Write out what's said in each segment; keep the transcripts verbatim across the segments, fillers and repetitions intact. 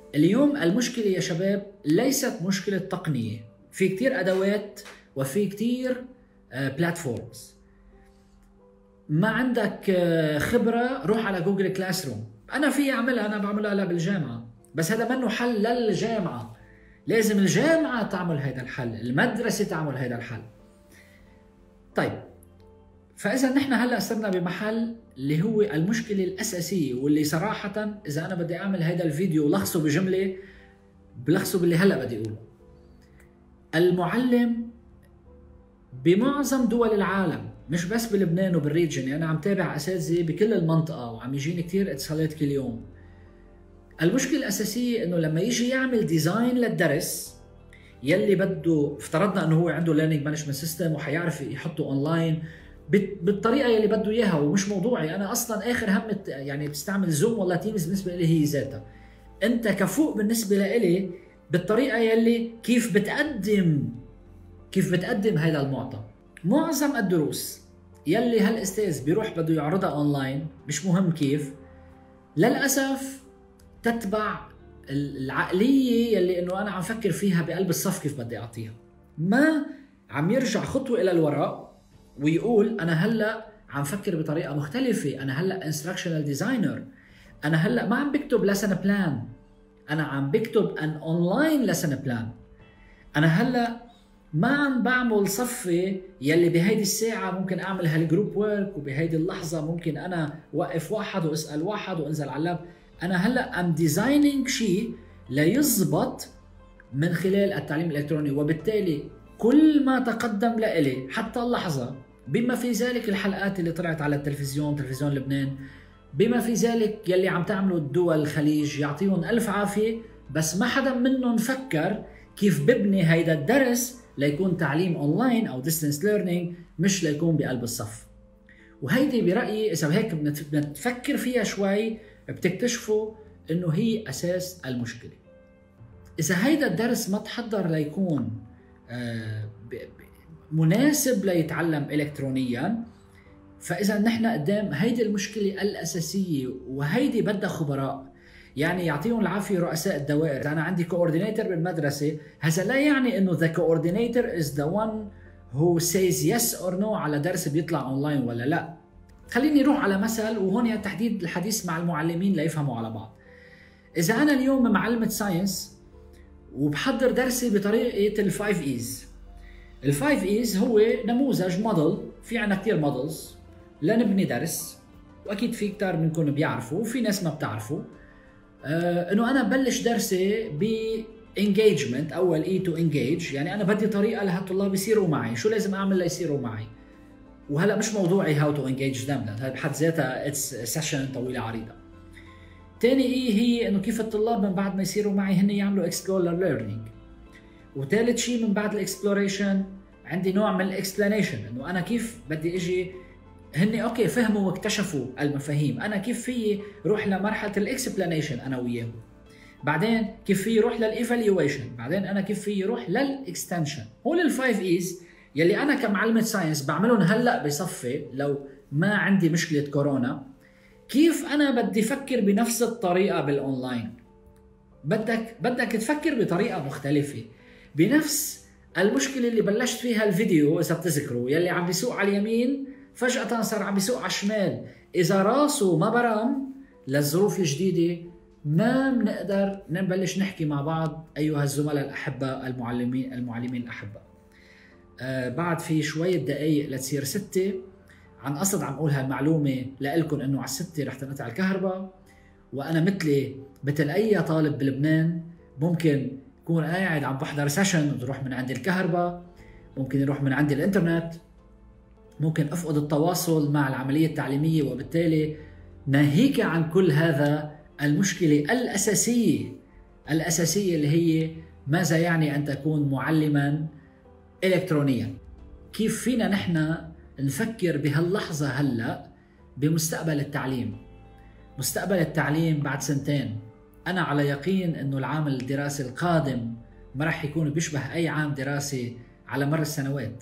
اليوم المشكلة يا شباب ليست مشكلة تقنية، في كتير أدوات وفي كتير بلاتفورمز. ما عندك آه، خبرة، روح على جوجل كلاس روم. أنا في أعملها، أنا بعملها هلا بالجامعة، بس هذا منه حل للجامعة. لازم الجامعة تعمل هذا الحل، المدرسة تعمل هذا الحل. طيب، فإذا نحن هلا صرنا بمحل اللي هو المشكلة الأساسية، واللي صراحة إذا أنا بدي أعمل هذا الفيديو لخصه بجملة بلخصه باللي هلا بدي أقوله. المعلم بمعظم دول العالم، مش بس بلبنان وبالريجن، يعني أنا عم تابع أساتذة بكل المنطقة وعم يجيني كتير اتصالات كل يوم. المشكلة الأساسية إنه لما يجي يعمل ديزاين للدرس يلي بده، افترضنا إنه هو عنده ليرنينج مانجمنت سيستم وحيعرف يحطه أونلاين بالطريقة يلي بده إياها، ومش موضوعي أنا أصلاً. آخر هم يعني بتستعمل زوم ولا تيمز بالنسبة لي هي ذاتها. أنت كفوق بالنسبة لإلي بالطريقة يلي كيف بتقدم كيف بتقدم هذا المعطى. معظم الدروس يلي هالاستاذ بيروح بده يعرضها اونلاين، مش مهم كيف، للاسف تتبع العقليه يلي انه انا عم فكر فيها بقلب الصف كيف بدي اعطيها. ما عم يرجع خطوه الى الوراء ويقول انا هلا عم فكر بطريقه مختلفه، انا هلا انستراكشنال ديزاينر، انا هلا ما عم بكتب لسن بلان، انا عم بكتب ان اونلاين لسن بلان. انا هلا ما عم بعمل صفي يلي بهيدي الساعة ممكن أعمل هالجروب ورك، وبهيدي اللحظة ممكن أنا وقف واحد وأسأل واحد وأنزل على اللاب. أنا هلأ أم ديزاينينج شيء ليزبط من خلال التعليم الإلكتروني، وبالتالي كل ما تقدم لإلي حتى اللحظة، بما في ذلك الحلقات اللي طلعت على التلفزيون، تلفزيون لبنان، بما في ذلك يلي عم تعملوا الدول الخليج، يعطيهم ألف عافية، بس ما حدا منهم فكر كيف ببني هيدا الدرس ليكون تعليم اونلاين او ديستنس ليرنينج، مش ليكون بقلب الصف. وهيدي برايي اذا هيك بنتفكر فيها شوي بتكتشفوا انه هي اساس المشكله. اذا هيدا الدرس ما تحضر ليكون مناسب ليتعلم الكترونيا، فاذا نحن قدام هيدي المشكله الاساسيه، وهيدي بدها خبراء. يعني يعطيهم العافيه رؤساء الدوائر. اذا انا عندي كوردينيتور بالمدرسه، هذا لا يعني انه the coordinator is the one who says yes or no على درس بيطلع اونلاين ولا لا. خليني اروح على مثل، وهون تحديد الحديث مع المعلمين ليفهموا على بعض. اذا انا اليوم معلمه ساينس وبحضر درسي بطريقه الفايف ايز. الفايف ايز هو نموذج موديل، في عنا كثير مودلز لنبني درس، واكيد في كتار منكم بيعرفوا وفي ناس ما بتعرفوا. آه انه انا ببلش درسي ب engagement. اول اي تو engage، يعني انا بدي طريقه لهالطلاب يصيروا معي، شو لازم اعمل ليصيروا معي. وهلا مش موضوعي هاو تو engage them، لان بحد ذاتها اتس سيشن طويله عريضه. ثاني اي هي انه كيف الطلاب من بعد ما يصيروا معي هن يعملوا explore learning. وثالث شيء من بعد الاكسبلوريشن عندي نوع من الاكسبلانيشن، انه انا كيف بدي اجي، هن اوكي فهموا واكتشفوا المفاهيم، انا كيف في روح لمرحله الاكسبلانيشن انا وياهم، بعدين كيف في يروح للايفالويشن، بعدين انا كيف في يروح للاكستنشن. هول الفايف ايز يلي انا كمعلمه ساينس بعملهم هلا بصفي لو ما عندي مشكله كورونا. كيف انا بدي افكر بنفس الطريقه بالاونلاين؟ بدك بدك تفكر بطريقه مختلفه، بنفس المشكله اللي بلشت فيها الفيديو. اذا بتذكروا يلي عم بيسوق على اليمين فجأة صار عم بيسوق على الشمال، إذا راسه ما برم للظروف الجديدة ما بنقدر نبلش نحكي مع بعض أيها الزملاء الأحباء، المعلمين المعلمين الأحباء. آه بعد في شوية دقايق لتصير ستة، عن قصد عم أقول هالمعلومة لإلكم إنه على الستة رح تنقطع الكهرباء، وأنا مثلي مثل أي طالب بلبنان ممكن يكون قاعد عم بحضر سيشن وتروح من عندي الكهرباء، ممكن يروح من عندي الإنترنت، ممكن أفقد التواصل مع العملية التعليمية، وبالتالي ناهيك عن كل هذا المشكلة الأساسية الأساسية اللي هي ماذا يعني أن تكون معلما إلكترونيا. كيف فينا نحن نفكر بهاللحظة هلأ بمستقبل التعليم، مستقبل التعليم بعد سنتين. أنا على يقين أنه العام الدراسي القادم ما رح يكون بيشبه أي عام دراسي على مر السنوات.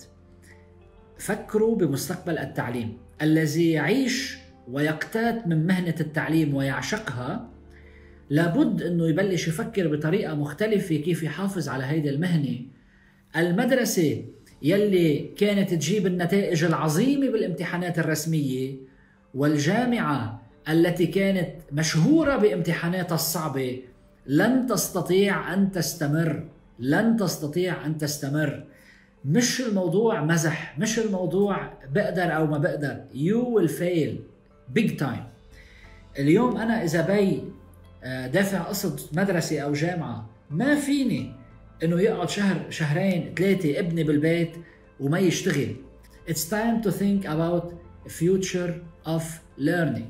فكروا بمستقبل التعليم. الذي يعيش ويقتات من مهنة التعليم ويعشقها لابد انه يبلش يفكر بطريقه مختلفه كيف يحافظ على هيدي المهنه. المدرسه يلي كانت تجيب النتائج العظيمه بالامتحانات الرسميه، والجامعه التي كانت مشهوره بامتحاناتها الصعبه، لن تستطيع ان تستمر، لن تستطيع ان تستمر. مش الموضوع مزح، مش الموضوع بقدر او ما بقدر. you will fail big time. اليوم انا اذا بي دافع قسط مدرسة او جامعة، ما فيني انه يقعد شهر شهرين ثلاثة ابني بالبيت وما يشتغل. It's time to think about future of learning,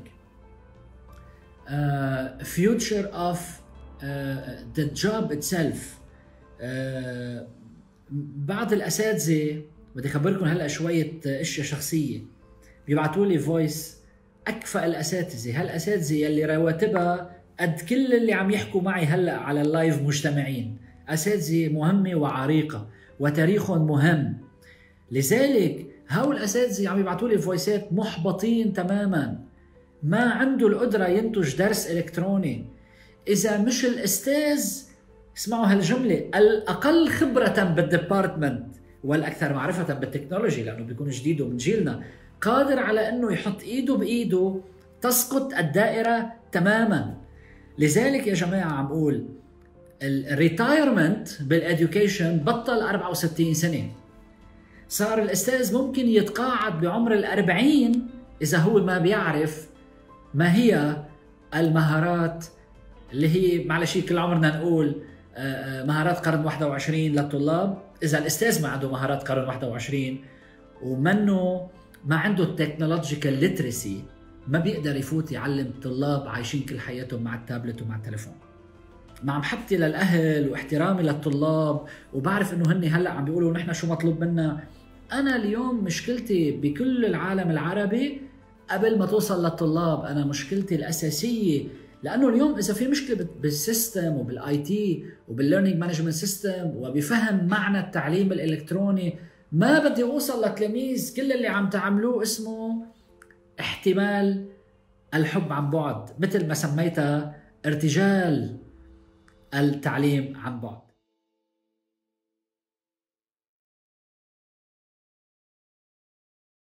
uh, future of uh, the job itself. uh, بعض الاساتذه، بدي اخبركم هلا شويه اشياء شخصيه، بيبعتوا لي فويس اكفأ الاساتذه، هالاساتذه يلي رواتبها قد كل اللي عم يحكوا معي هلا على اللايف مجتمعين، اساتذه مهمه وعريقه وتاريخهم مهم. لذلك هؤلاء الاساتذه عم يبعتوا لي فويسات محبطين تماما، ما عنده القدره ينتج درس الكتروني. اذا مش الاستاذ، اسمعوا هالجملة، الأقل خبرة بالديبارتمنت والأكثر معرفة بالتكنولوجي، لأنه بيكون جديد ومن جيلنا، قادر على أنه يحط إيده بإيده، تسقط الدائرة تماما. لذلك يا جماعة عم أقول الريتايرمنت بالإديوكيشن بطل أربعة وستين سنة. صار الأستاذ ممكن يتقاعد بعمر الأربعين إذا هو ما بيعرف ما هي المهارات اللي هي معلش كل عمرنا نقول مهارات قرن واحد وعشرين للطلاب. إذا الأستاذ ما عنده مهارات قرن واحد وعشرين ومنه ما عنده التكنولوجيكال ليترسي، ما بيقدر يفوت يعلم طلاب عايشين كل حياتهم مع التابلت ومع التليفون. مع محبتي للأهل واحترامي للطلاب، وبعرف إنه هني هلأ عم بيقولوا نحن شو مطلوب منا، أنا اليوم مشكلتي بكل العالم العربي قبل ما توصل للطلاب، أنا مشكلتي الأساسية، لانه اليوم اذا في مشكله بالسيستم وبالاي تي وبالليرنينج مانجمنت سيستم وبفهم معنى التعليم الالكتروني، ما بدي اوصل لتلاميذ كل اللي عم تعملوه اسمه احتمال الحب عن بعد، مثل ما سميتها ارتجال التعليم عن بعد.